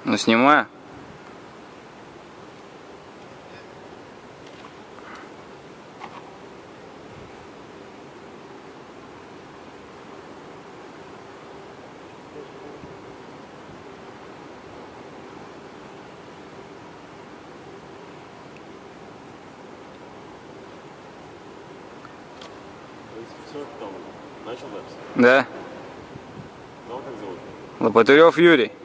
Ну, снимаю. Все, там, начал запись? Да. Ну, а как зовут? Лопатырев Юрий.